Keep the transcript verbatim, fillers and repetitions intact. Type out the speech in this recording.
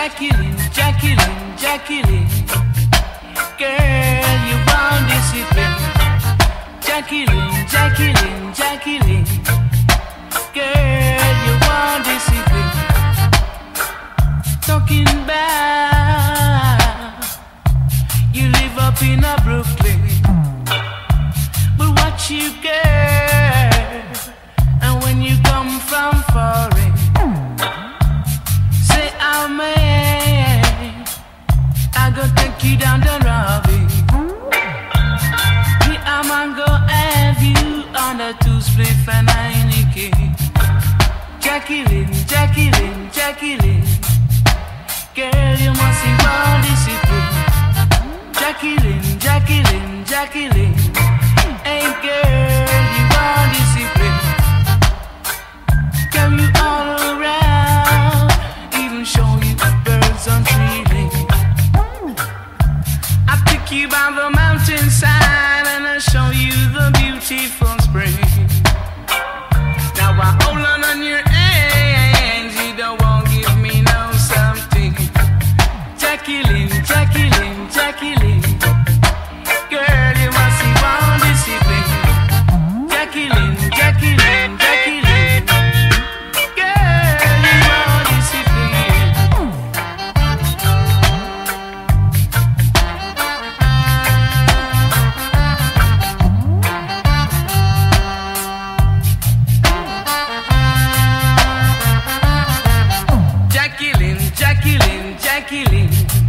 Jacqueline, Jacqueline, Jacqueline, girl, you want discipline. Jacqueline, Jacqueline, Jacqueline, girl, you want discipline. Talking about you live up in a Brooklyn, but what you girl, and when you come from foreign, say I'm man, I go take you down the Robbie. Me I'm gonna go have you on a two spliff and Heineken. Jacqueline, Jacqueline, Jacqueline, girl, you must see more discipline. Jacqueline, Jacqueline, Jacqueline, hey girl, you want discipline. Carry you all around, even show you the birds on tree lane. I pick you by the mountainside and I show you the beautiful spring. Now I hold on on your hands, you don't want to give me no something. Jacqueline, Jacqueline, Jacqueline, girl, you must see one discipline. Jacqueline, Jacqueline, Jacqueline, girl, you want discipline. Jacqueline, Jacqueline, Jacqueline,